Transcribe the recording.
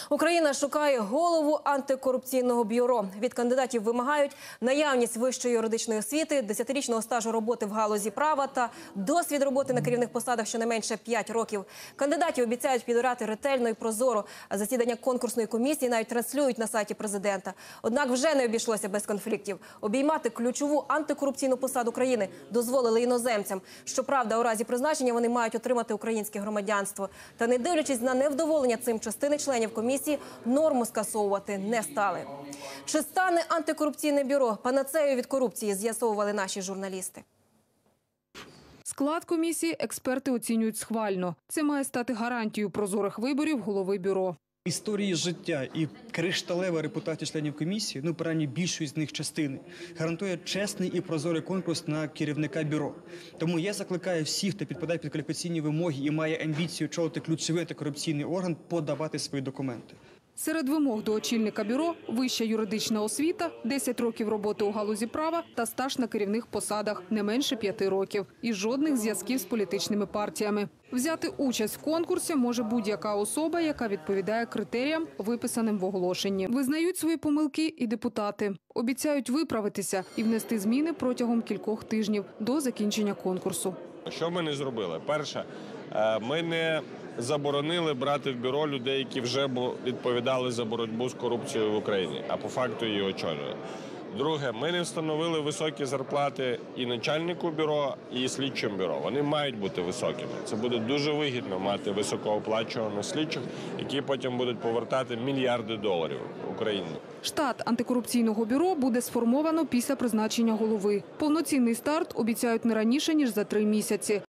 Україна шукає голову антикорупційного бюро. Від кандидатів вимагають наявність вищої юридичної освіти, 10-річного стажу роботи в галузі права та досвід роботи на керівних посадах щонайменше 5 років. Кандидатів обіцяють підбирати ретельно і прозоро. А засідання конкурсної комісії навіть транслюють на сайті президента. Однак вже не обійшлося без конфліктів. Обіймати ключову антикорупційну посаду країни дозволили іноземцям. Щоправда, у разі призначення вони мають отримати українське громадянство. Та не дивлячись на невдоволення цим частини членів комісії, норму скасовувати не стали. Чи стане антикорупційне бюро панацеєю від корупції, з'ясовували наші журналісти. Склад комісії експерти оцінюють схвально. Це має стати гарантією прозорих виборів голови бюро. Історії життя і кришталева репутація членів комісії, принаймні більшої з них частини, гарантує чесний і прозорий конкурс на керівника бюро. Тому я закликаю всіх, хто підпадає під кваліфікаційні вимоги і має амбіцію очолити ключовий антикорупційний орган, подавати свої документи. Серед вимог до очільника бюро – вища юридична освіта, 10 років роботи у галузі права та стаж на керівних посадах не менше 5 років. І жодних зв'язків з політичними партіями. Взяти участь в конкурсі може будь-яка особа, яка відповідає критеріям, виписаним в оголошенні. Визнають свої помилки і депутати. Обіцяють виправитися і внести зміни протягом кількох тижнів до закінчення конкурсу. Що ми не зробили? Перше, ми не заборонили брати в бюро людей, які вже відповідали за боротьбу з корупцією в Україні, а по факту її очолюють. Друге, ми не встановили високі зарплати і начальнику бюро, і слідчим бюро. Вони мають бути високими. Це буде дуже вигідно мати високооплачуваних слідчих, які потім будуть повертати мільярди доларів Україні. Штат антикорупційного бюро буде сформовано після призначення голови. Повноцінний старт обіцяють не раніше, ніж за 3 місяці.